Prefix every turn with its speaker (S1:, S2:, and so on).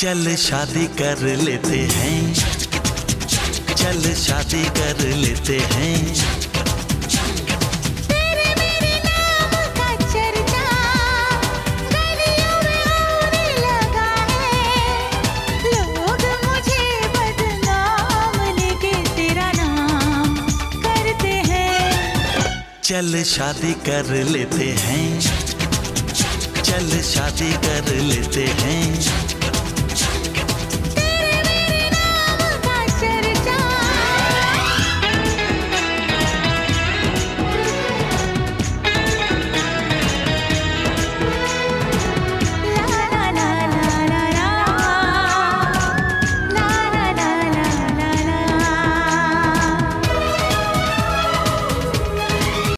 S1: चल शादी कर लेते हैं, चल शादी कर लेते हैं।
S2: तेरे मेरे नाम का चर्चा गलियों में होने लगा है। लोग मुझे बदनाम लेके तेरा नाम करते हैं।
S1: चल शादी कर लेते हैं, चल शादी कर लेते हैं।